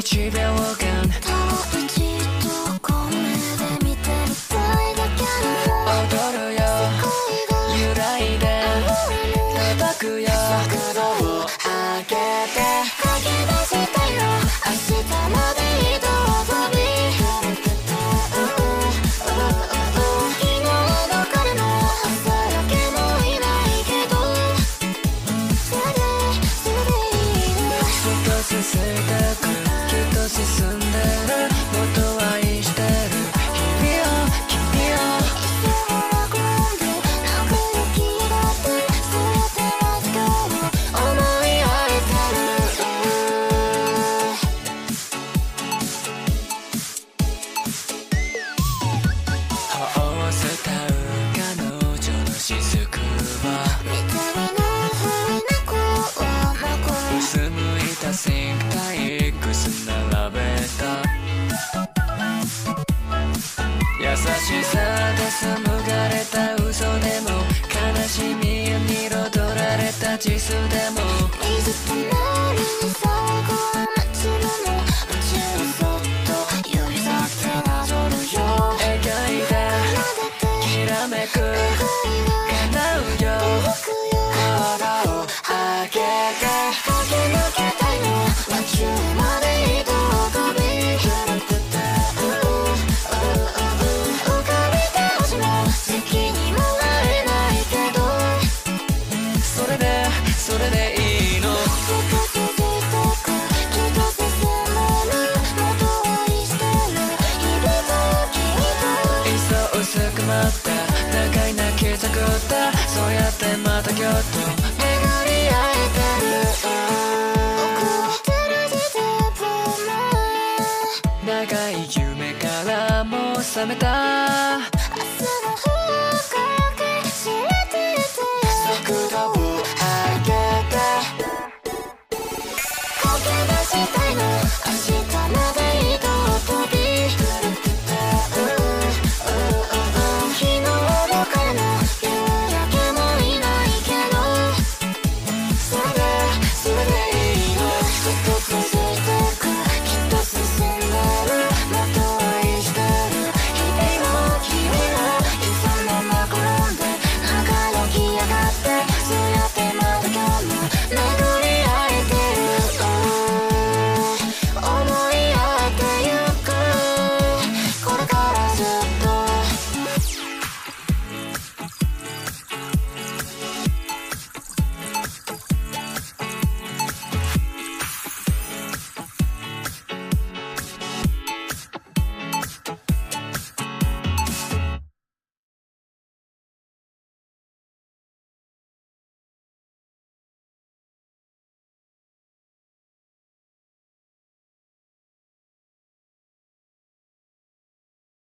1秒間ただ一度この目で見てみたいだけの踊るよ揺らいで叩くよ速度を上げて駆け出したよ明日まで移動飛び昨日の彼の朝焼けもいないけどそれでいいの少し進んでくきっと進んでるもっと愛してる日々を君を一生は転んで仲良きだって全ては今日思い合えてるホースタウ彼女の雫は見てみなふいな子はもこ薄むいたシンクタイクス並べた優しさで紡がれた嘘でも悲しみに彩られた地図でも水たまりに最後は街のも宇宙をそっと指先でなぞるよ描いてきらめく叶うよ体を上げて駆け抜けたいの宇宙まで移動飛び浮かびて星の席にも会えないけどそれでいいのせかせてく聞かせせもるもっと愛してる日々と君といっそ薄くまった長い泣き作ったそうやってまた今日と巡り合えてる遅れてる時点も長い夢からもう覚めた明日の方が知れてて速度を上げて駆け出したいの明日